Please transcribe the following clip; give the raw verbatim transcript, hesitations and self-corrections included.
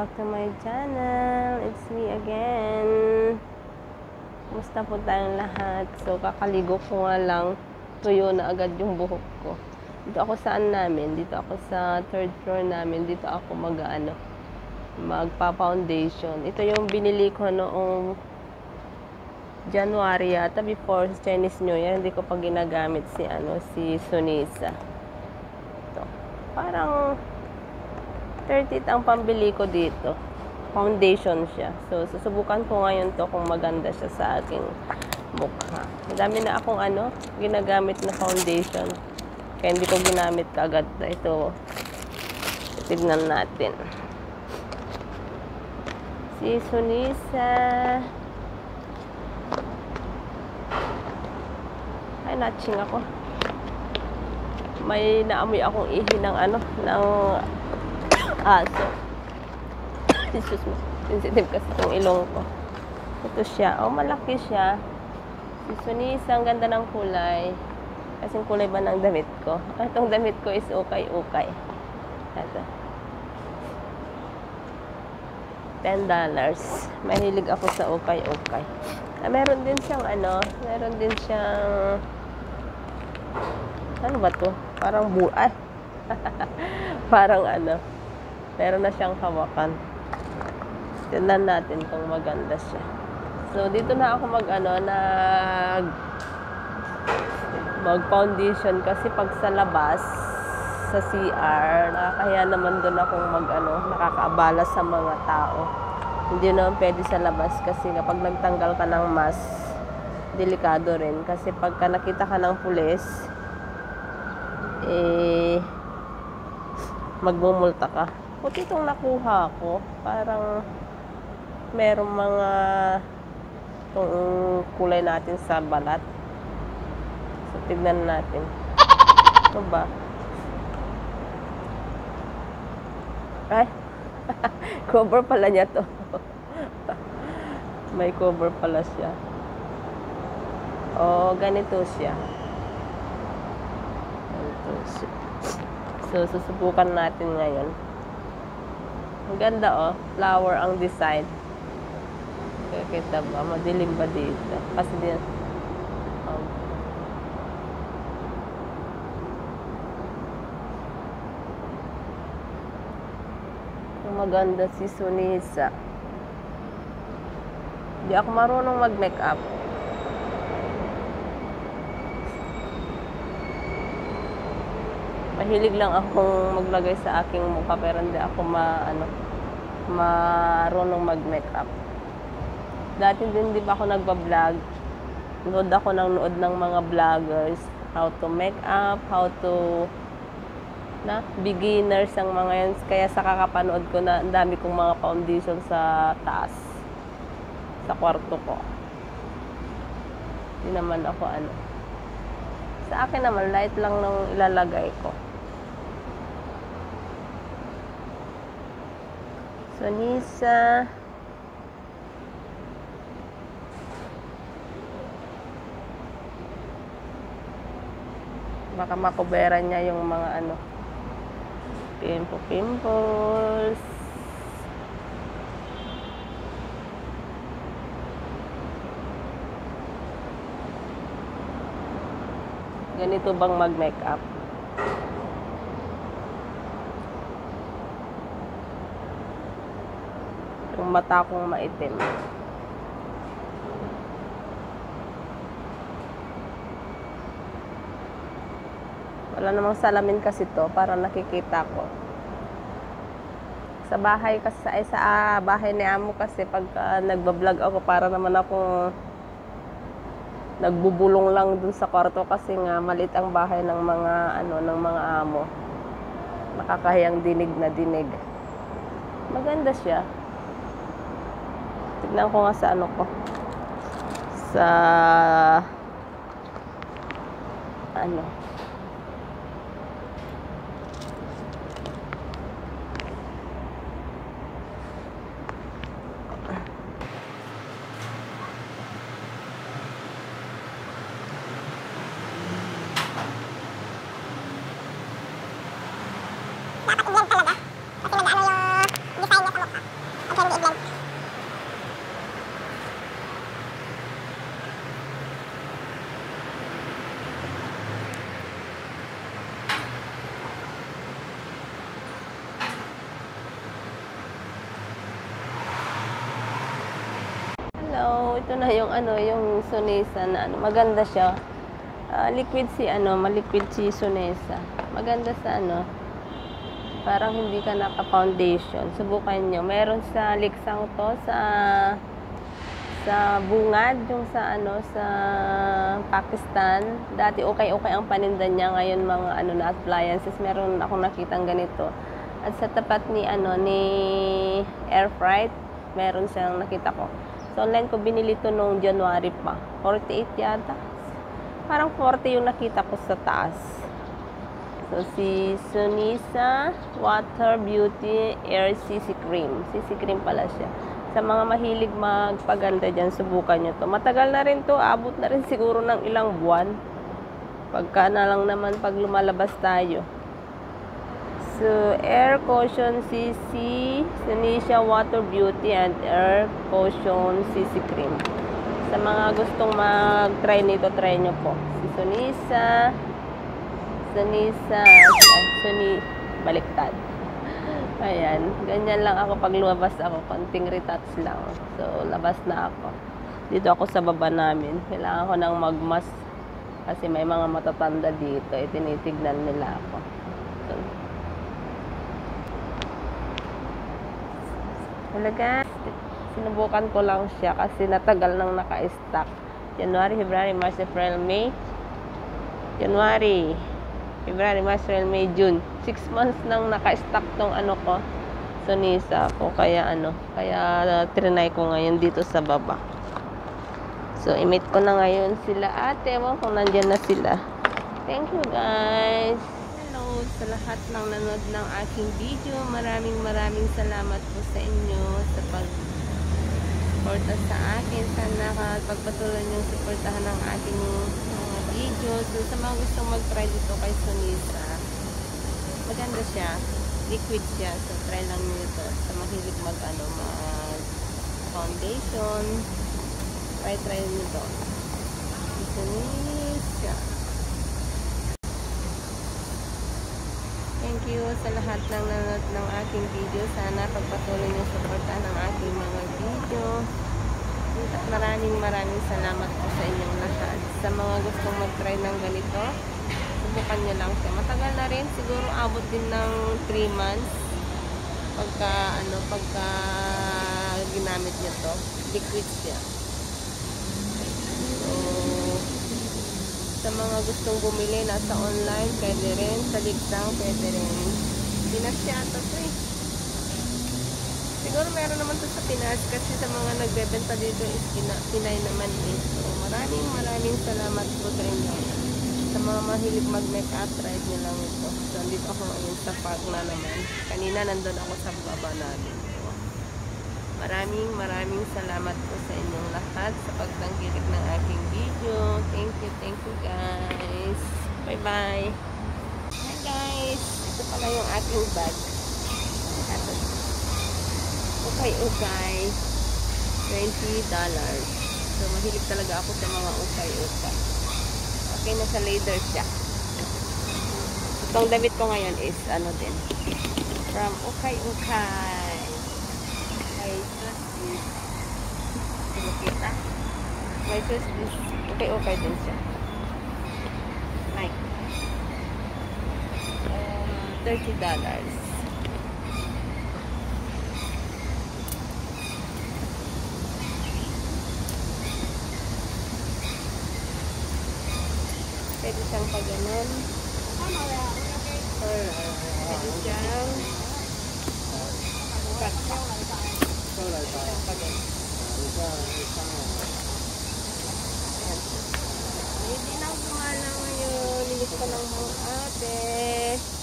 back to my channel. It's me again. Kumusta po tayong lahat? So, kakaligo ko nga lang. Tuyo na agad yung buhok ko. Dito ako saan namin? Dito ako sa third floor namin. Dito ako mag-ano, magpa-foundation. Ito yung binili ko noong January yata, before Chinese New Year. Hindi ko pa ginagamit si, ano, si Sunisa. Ito. Parang thirty ang pambili ko dito. Foundation siya. So, susubukan ko ngayon to kung maganda siya sa aking mukha. Madami na akong ano, ginagamit na foundation. Kaya hindi ko ginamit kaagad. Ito, tignan natin. Si Sunisa. Ay, natching ako. May naamoy akong ihi ng ano, ng aso. Jesus mo. Sensitive kasi itong ilong ko. Ito siya. Oh, malaki siya. Si Sunisa, ang ganda ng kulay. Kasing kulay ba ng damit ko? Itong damit ko is ukay-ukay. Ito. ten dollars. Mahilig ako sa ukay-ukay. Ah, meron din siyang ano, meron din siyang ano ba to? Parang buay. Parang ano, meron na siyang hawakan. Tignan natin kung maganda siya. So, dito na ako mag ano, nag mag foundation kasi pag sa labas sa C R, nakakahiya naman doon akong mag ano, nakakaabala sa mga tao. Hindi naman pwede sa labas kasi kapag nagtanggal ka ng mask, delikado rin kasi pagka nakita ka ng pulis, eh magmumulta ka. Puti itong nakuha ko, parang merong mga itong kulay natin sa balat. So, tignan natin. Ito ba? Ay, cover pala niya to. May cover pala siya. Oh, ganito siya. Ganito siya. So, susubukan natin ngayon. Ang ganda, oh. Flower ang design. Kita ba? Madilim ba dito? Kasi din, um, maganda si Sunisa. Hindi ako marunong mag-makeup. Mahilig lang akong maglagay sa aking mukha pero hindi ako ma, ano, marunong mag-makeup. Dati din di ba ako nagba-vlog? Nood ako ng nood ng mga vloggers. How to make up, how to na beginners ang mga yan. Kaya sa kakapanood ko na ang dami kong mga foundation sa taas. Sa kwarto ko. Hindi naman ako ano. Sa akin naman, light lang nung ilalagay ko. Sunisa. Baka makubera niya yung mga ano, pimple pimples. Ganito bang mag-makeup? Yung mata kong maitim. Wala namang salamin kasi to para nakikita ko. Sa bahay kasi, ay sa ah, bahay ni amo kasi pag uh, nagbablog ako para naman akong nagbubulong lang dun sa kwarto kasi nga maliit ang bahay ng mga ano ng mga amo. Nakakahiyang dinig na dinig. Maganda siya. Tignan ko nga sa ano ko. Sa ano. Dapat i-blend talaga. Kasi nag-ano yung design niya sa mukha. ito na yung ano, yung Sonesa na ano, maganda siya. Uh, liquid si ano, maliquid si Sonesa. Maganda sa ano, parang hindi ka naka-foundation. Subukan nyo. Meron sa Liksang to, sa sa Bungad, yung sa ano, sa Pakistan. Dati okay-okay ang paninda niya, ngayon mga ano na appliances. Meron akong nakitang ganito. At sa tapat ni ano, ni Air Fright, meron siyang nakita ko. So online ko binili to nung January pa. forty-eight yata. Parang forty yung nakita ko sa taas. So, si Sonesa Water Beauty Air C C Cream. C C Cream pala siya. Sa mga mahilig magpaganda dyan, subukan nyo to. Matagal na rin to. Abot na rin siguro ng ilang buwan. Pagka na lang naman pag lumalabas tayo. So, Air Caution C C, Sonesa Water Beauty and Air Caution C C Cream. Sa mga gustong mag-try nito, try nyo po. Si Sonesa, Sonesa, Sony, baliktad. Ayan, ganyan lang ako pag lumabas ako, konting retouch lang. So, labas na ako. Dito ako sa baba namin. Kailangan ko nang mag-mask kasi may mga matatanda dito. E, tinitignan nila ako. So, talaga, sinubukan ko lang siya kasi natagal nang naka-stock. January, February, March, April, May. January, February, March, April, May, June. six months nang naka-stock tong ano ko, Sonesa ko. Kaya ano, kaya uh, trinay ko ngayon dito sa baba. So, i-meet ko na ngayon sila ate. Ewan kung nandyan na sila. Thank you guys. Hello sa lahat ng nanood ng aking video. Maraming maraming salamat po sa inyo sa pag-suporta sa akin. Sana pagpatuloy niyong suportahan ng aking mga video. So, sa mga gustong mag-try dito kay Sonesa, maganda siya. Liquid siya. So, try lang niyo ito. Sa mahilig mag, ano, mag foundation. Try, try niyo ito. Sonesa. Thank you sa lahat ng nanonood ng aking video. Sana pagpatuloy niyo suportahan ng aking mga video. At maraming maraming salamat po sa inyong lahat. Sa mga gustong mag-try ng ganito, subukan nyo lang siya. Matagal na rin. Siguro abot din ng three months. Pagka, ano, pagka ginamit nyo to. Liquid siya. So, sa mga gustong bumili, nasa online, pwede rin. Sa Liksang, pwede rin. Pinas yata to eh. Siguro meron naman to sa Pinas kasi sa mga nagbebenta dito is Pinay naman eh. So, maraming maraming salamat po sa inyo. Sa mga mahilig mag-makeup, try nyo lang ito. So, andito ako ngayon sa park na naman. Kanina nandun ako sa baba namin. So, maraming maraming salamat po sa inyong lahat sa pagtangkilik ng aking video. Thank you, thank you guys. Bye bye. Hi guys. Ito pala yung aking bag. Ito. Okay, okay. twenty dollars. So, mahilig talaga ako sa mga ukay-ukay. Okay, nasa leather siya. Itong damit ko ngayon is, ano din, from ukay-ukay. My shoes is, sino kita? My shoes is, ukay-ukay din siya. Like, um, thirty dollars. Pwede siyang pag-ganon. Pwede siyang cut-cut. Pwede siyang pag-ganon. Hindi na gumala ngayon. Linis ko ng mga ate.